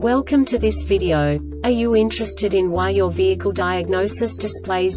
Welcome to this video. Are you interested in why your vehicle diagnosis displays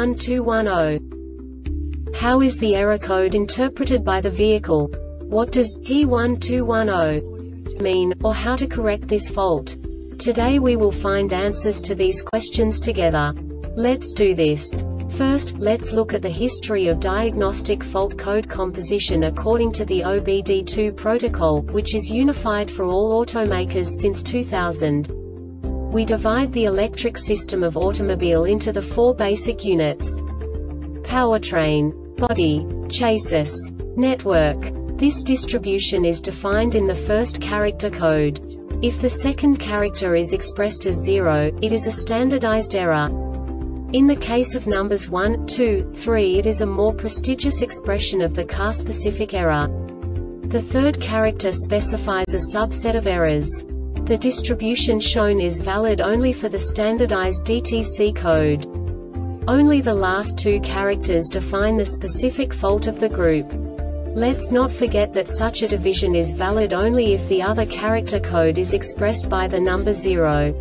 P1210? How is the error code interpreted by the vehicle? What does P1210 mean, or how to correct this fault? Today we will find answers to these questions together. Let's do this. First, let's look at the history of diagnostic fault code composition according to the OBD2 protocol, which is unified for all automakers since 2000. We divide the electric system of automobile into the four basic units: powertrain, body, chassis, network. This distribution is defined in the first character code. If the second character is expressed as 0, it is a standardized error. In the case of numbers 1, 2, 3, it is a more prestigious expression of the car-specific error. The third character specifies a subset of errors. The distribution shown is valid only for the standardized DTC code. Only the last two characters define the specific fault of the group. Let's not forget that such a division is valid only if the other character code is expressed by the number 0.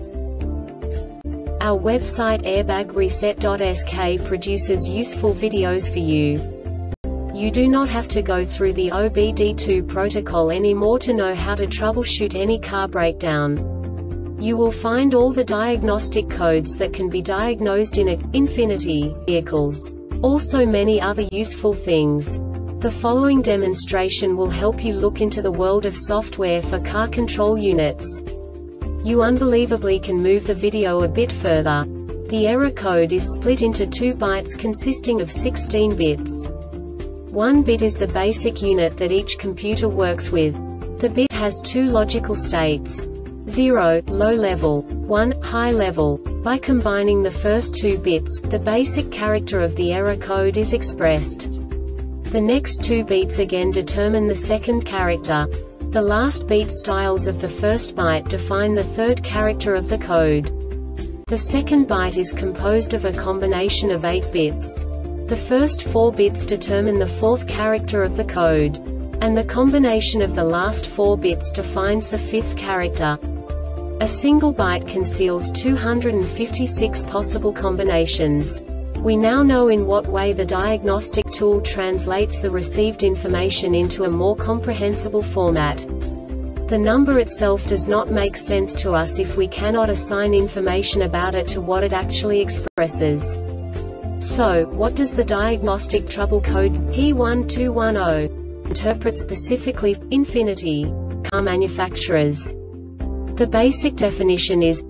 Our website airbagreset.sk produces useful videos for you. You do not have to go through the OBD2 protocol anymore to know how to troubleshoot any car breakdown. You will find all the diagnostic codes that can be diagnosed in Infiniti vehicles. Also many other useful things. The following demonstration will help you look into the world of software for car control units. You unbelievably can move the video a bit further. The error code is split into 2 bytes consisting of 16 bits. 1 bit is the basic unit that each computer works with. The bit has 2 logical states: 0, low level, 1, high level. By combining the first 2 bits, the basic character of the error code is expressed. The next 2 beats again determine the second character. The last beat styles of the first byte define the third character of the code. The second byte is composed of a combination of 8 bits. The first 4 bits determine the fourth character of the code. And the combination of the last 4 bits defines the fifth character. A single byte conceals 256 possible combinations. We now know in what way the diagnostic tool translates the received information into a more comprehensible format. The number itself does not make sense to us if we cannot assign information about it to what it actually expresses. So, what does the diagnostic trouble code P1210 interpret specifically for Infiniti car manufacturers? The basic definition is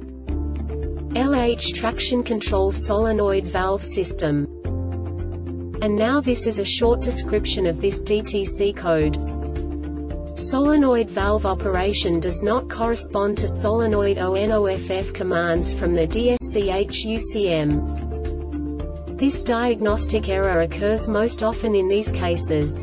LH traction control solenoid valve system. And now this is a short description of this DTC code. Solenoid valve operation does not correspond to solenoid ONOFF commands from the DSC-HUCM. This diagnostic error occurs most often in these cases: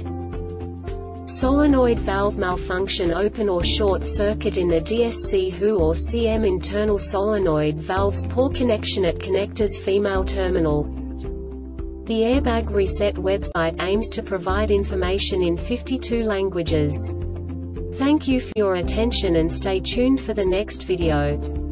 solenoid valve malfunction, open or short circuit in the DSC-HU or CM internal solenoid valves, poor connection at connectors female terminal. The Airbag Reset website aims to provide information in 52 languages. Thank you for your attention and stay tuned for the next video.